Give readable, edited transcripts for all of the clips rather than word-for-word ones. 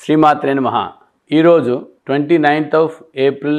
శ్రీమాత్రే నమః. ఈరోజు 29th April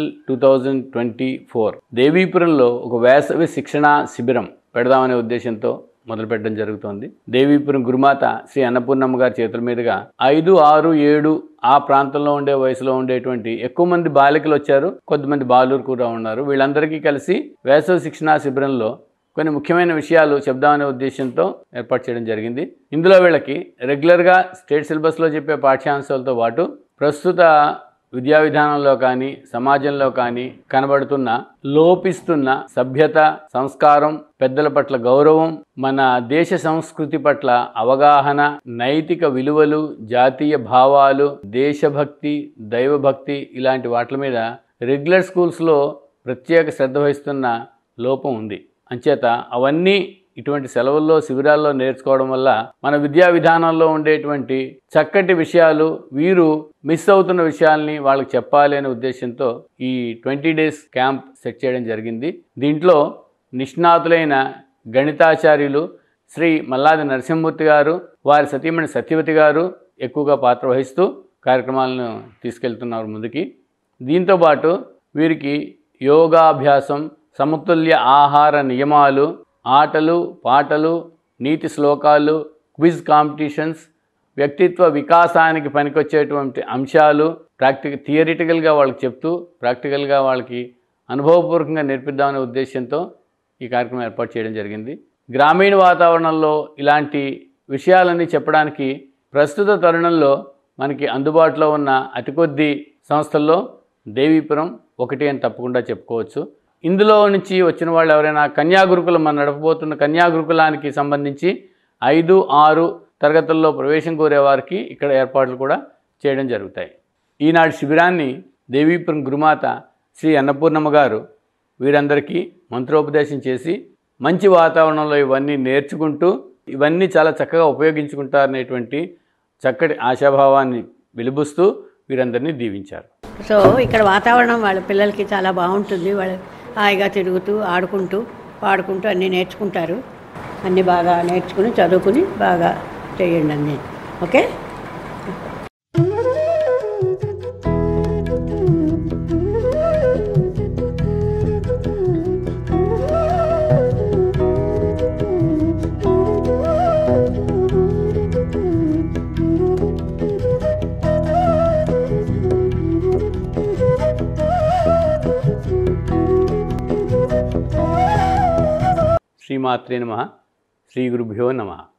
2024 దేవీపురంలో ఒక వేసవి శిక్షణ శిబిరం పెడదామనే ఉద్దేశంతో మొదలుపెట్టడం జరుగుతోంది. దేవీపురం గురుమాత శ్రీ అన్నపూర్ణమ్మ గారి చేతుల మీదుగా 5, 6, 7 ఆ ప్రాంతంలో ఉండే వయసులో ఉండేటువంటి ఎక్కువ మంది బాలికలు వచ్చారు, కొద్దిమంది బాలురు కూడా ఉన్నారు. వీళ్ళందరికీ కలిసి వేసవి శిక్షణ శిబిరంలో కొన్ని ముఖ్యమైన విషయాలు చెప్దామనే ఉద్దేశంతో ఏర్పాటు చేయడం జరిగింది. ఇందులో వీళ్ళకి రెగ్యులర్గా స్టేట్ సిలబస్లో చెప్పే పాఠ్యాంశాలతో పాటు ప్రస్తుత విద్యా విధానంలో కానీ సమాజంలో కానీ కనబడుతున్న లోపిస్తున్న సభ్యత, సంస్కారం, పెద్దల పట్ల గౌరవం, మన దేశ సంస్కృతి పట్ల అవగాహన, నైతిక విలువలు, జాతీయ భావాలు, దేశభక్తి, దైవభక్తి ఇలాంటి వాటి మీద రెగ్యులర్ స్కూల్స్లో ప్రత్యేక శ్రద్ధ వహిస్తున్న లోపం ఉంది. అంచేత అవన్నీ ఇటువంటి సెలవుల్లో శిబిరాల్లో నేర్చుకోవడం వల్ల మన విద్యా విధానంలో ఉండేటువంటి చక్కటి విషయాలు వీరు మిస్ అవుతున్న విషయాల్ని వాళ్ళకి చెప్పాలి అనే ఉద్దేశంతో ఈ 20 days క్యాంప్ సెట్ చేయడం జరిగింది. దీంట్లో నిష్ణాతులైన గణితాచార్యులు శ్రీ మల్లాది నరసింహమూర్తి గారు, వారి సతీమణి సత్యవతి గారు ఎక్కువగా పాత్ర వహిస్తూ కార్యక్రమాలను తీసుకెళ్తున్నారు ముందుకి. దీంతోపాటు వీరికి యోగాభ్యాసం, సమతుల్య ఆహార నియమాలు, ఆటలు, పాటలు, నీతి శ్లోకాలు, క్విజ్ కాంపిటీషన్స్, వ్యక్తిత్వ వికాసానికి పనికొచ్చేటువంటి అంశాలు థియరిటికల్గా వాళ్ళకి చెప్తూ ప్రాక్టికల్గా వాళ్ళకి అనుభవపూర్వకంగా నేర్పిద్దామనే ఉద్దేశంతో ఈ కార్యక్రమం ఏర్పాటు చేయడం జరిగింది. గ్రామీణ వాతావరణంలో ఇలాంటి విషయాలన్నీ చెప్పడానికి ప్రస్తుత తరుణంలో మనకి అందుబాటులో ఉన్న అతి కొద్ది సంస్థల్లో దేవీపురం ఒకటి అని తప్పకుండా చెప్పుకోవచ్చు. ఇందులో నుంచి వచ్చిన వాళ్ళు ఎవరైనా కన్యాగురుకులం మనం నడపబోతున్న కన్యాగురుకులానికి సంబంధించి 5, 6 తరగతుల్లో ప్రవేశం కోరేవారికి ఇక్కడ ఏర్పాట్లు కూడా చేయడం జరుగుతాయి. ఈనాటి శిబిరాన్ని దేవీపురం గురుమాత శ్రీ అన్నపూర్ణమ్మ గారు వీరందరికీ మంత్రోపదేశం చేసి మంచి వాతావరణంలో ఇవన్నీ నేర్చుకుంటూ ఇవన్నీ చాలా చక్కగా ఉపయోగించుకుంటారనేటువంటి చక్కటి ఆశాభావాన్ని వెలిబుస్తూ వీరందరినీ దీవించారు. సో ఇక్కడ వాతావరణం వాళ్ళ పిల్లలకి చాలా బాగుంటుంది. వాళ్ళు హాయిగా తిరుగుతూ ఆడుకుంటూ పాడుకుంటూ అన్నీ నేర్చుకుంటారు. అన్నీ బాగా నేర్చుకుని చదువుకుని బాగా చేయండి అన్నీ. ఓకే. శ్రీమాత్రే నమః. శ్రీ గురుభ్యో నమః.